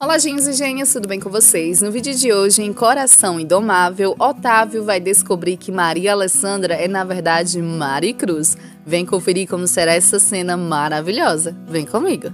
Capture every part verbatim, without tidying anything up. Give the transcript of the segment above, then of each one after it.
Olá, gênios e gênias, tudo bem com vocês? No vídeo de hoje, em Coração Indomável, Otávio vai descobrir que Maria Alessandra é, na verdade, Mari Cruz. Vem conferir como será essa cena maravilhosa. Vem comigo!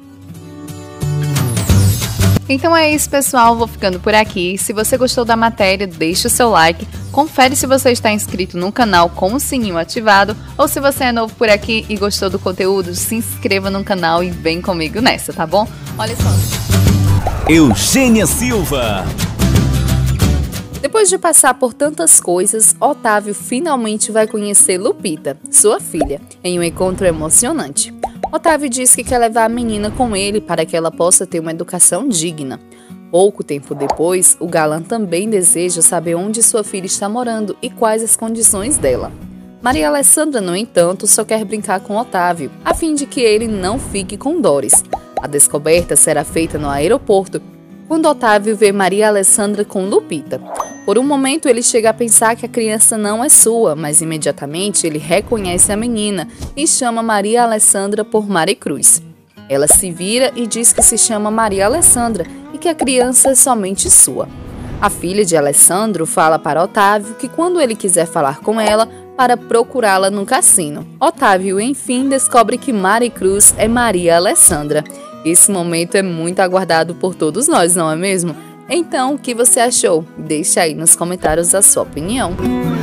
Então é isso, pessoal, vou ficando por aqui. Se você gostou da matéria, deixa o seu like, confere se você está inscrito no canal com o sininho ativado, ou se você é novo por aqui e gostou do conteúdo, se inscreva no canal e vem comigo nessa, tá bom? Olha só. Eugênia Silva. Depois de passar por tantas coisas, Otávio finalmente vai conhecer Lupita, sua filha, em um encontro emocionante. Otávio diz que quer levar a menina com ele para que ela possa ter uma educação digna. Pouco tempo depois, o galã também deseja saber onde sua filha está morando e quais as condições dela. Maria Alessandra, no entanto, só quer brincar com Otávio, a fim de que ele não fique com Doris. A descoberta será feita no aeroporto, quando Otávio vê Maria Alessandra com Lupita. Por um momento, ele chega a pensar que a criança não é sua, mas imediatamente ele reconhece a menina e chama Maria Alessandra por Mari Cruz. Ela se vira e diz que se chama Maria Alessandra e que a criança é somente sua. A filha de Alessandro fala para Otávio que quando ele quiser falar com ela, para procurá-la no cassino. Otávio, enfim, descobre que Mari Cruz é Maria Alessandra. Esse momento é muito aguardado por todos nós, não é mesmo? Então, o que você achou? Deixa aí nos comentários a sua opinião.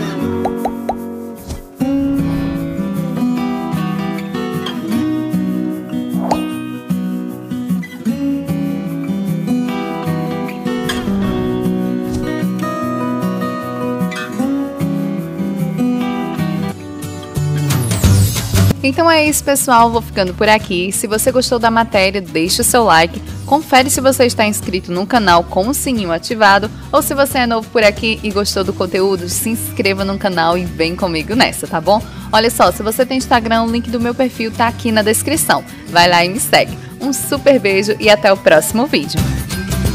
Então é isso, pessoal, vou ficando por aqui. Se você gostou da matéria, deixa o seu like, confere se você está inscrito no canal com o sininho ativado, ou se você é novo por aqui e gostou do conteúdo, se inscreva no canal e vem comigo nessa, tá bom? Olha só, se você tem Instagram, o link do meu perfil tá aqui na descrição. Vai lá e me segue. Um super beijo e até o próximo vídeo.